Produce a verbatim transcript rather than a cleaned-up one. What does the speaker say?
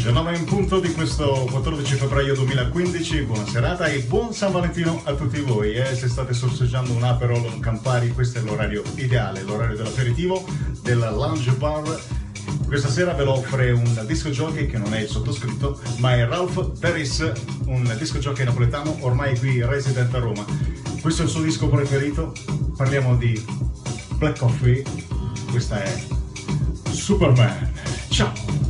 diciannove in punto di questo quattordici febbraio duemilaquindici. Buona serata e buon San Valentino a tutti voi. Eh? Se state sorseggiando un Aperol o un Campari, questo è l'orario ideale, l'orario dell'aperitivo, del lounge bar. Questa sera ve lo offre un disco jockey che non è il sottoscritto, ma è Ralph Paris, un disco jockey napoletano ormai qui resident a Roma. Questo è il suo disco preferito. Parliamo di Black Coffee. Questa è Superman. Ciao!